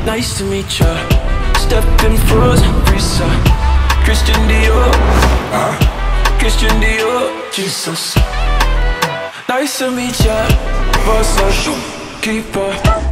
Nice to meet ya. Step in frozen freezer. Christian Dior, Christian Dior, Jesus. Nice to meet ya. Boss up, keeper.